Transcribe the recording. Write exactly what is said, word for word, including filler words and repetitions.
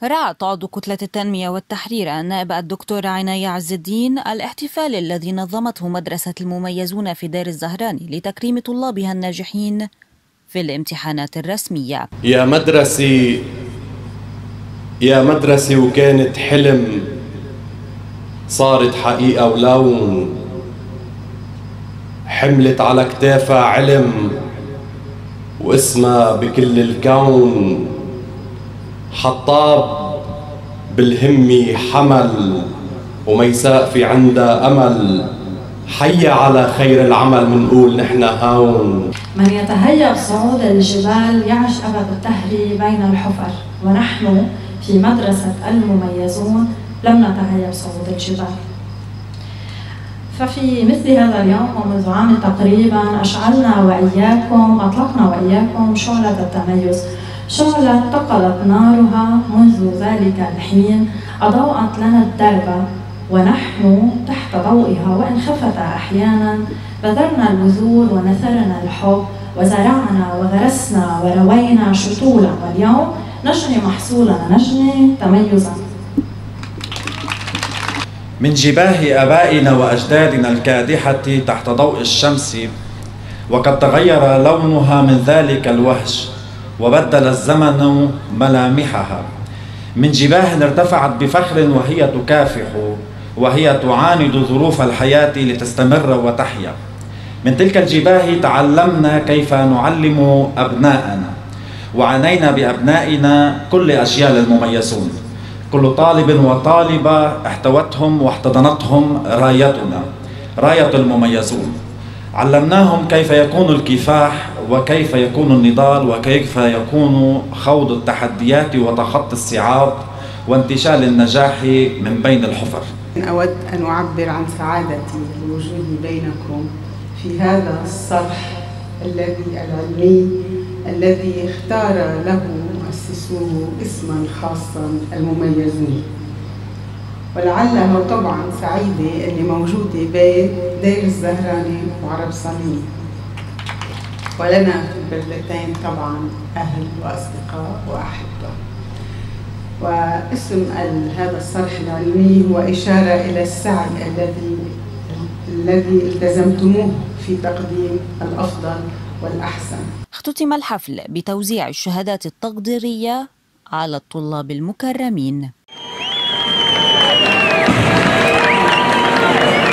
ورعت عضو كتلة التنمية والتحرير النائب الدكتور عناية عز الدين الاحتفال الذي نظمته مدرسة المميزون في دير الزهراني لتكريم طلابها الناجحين في الامتحانات الرسمية. يا مدرسي يا مدرسي وكانت حلم صارت حقيقة ولون، حملت على كتافها علم واسمها بكل الكون، حطاب بالهمة حمل وميساء في عندها أمل، حي على خير العمل منقول نحن هون. من يتهيأ بصعود الجبال يعش أبد الدهر بين الحفر، ونحن في مدرسة المميزون لم نتهيأ بصعود الجبال. ففي مثل هذا اليوم ومنذ عام تقريبا أشعلنا وإياكم أطلقنا وإياكم شعلة التميز، شعلة انتقلت نارها منذ ذلك الحين، أضاءت لنا الدرب ونحن تحت ضوئها وإن خفت أحيانا، بذرنا البذور ونثرنا الحب وزرعنا وغرسنا وروينا شطولا، واليوم نجني محصولنا، نجني تميزا. من جباه آبائنا وأجدادنا الكادحة تحت ضوء الشمس، وقد تغير لونها من ذلك الوهج وبدل الزمن ملامحها. من جباه ارتفعت بفخر وهي تكافح وهي تعاند ظروف الحياة لتستمر وتحيا. من تلك الجباه تعلمنا كيف نعلم أبناءنا، وعنينا بأبنائنا كل أجيال المميزون. كل طالب وطالبة احتوتهم واحتضنتهم رايتنا، راية المميزون. علمناهم كيف يكون الكفاح وكيف يكون النضال وكيف يكون خوض التحديات وتخطي الصعاب وانتشال النجاح من بين الحفر. أود أن أعبر عن سعادتي بوجودي بينكم في هذا الصرح الذي العلمي الذي اختار له مؤسسوه اسما خاصا، المميزون. ولعله طبعا سعيدة اللي موجودة بدير الزهراني وعرب صميم، ولنا في البلدتين طبعا أهل وأصدقاء وأحبة. واسم هذا الصرح العلمي هو إشارة إلى السعي الذي الذي التزمتموه في تقديم الأفضل والأحسن. اختتم الحفل بتوزيع الشهادات التقديرية على الطلاب المكرمين.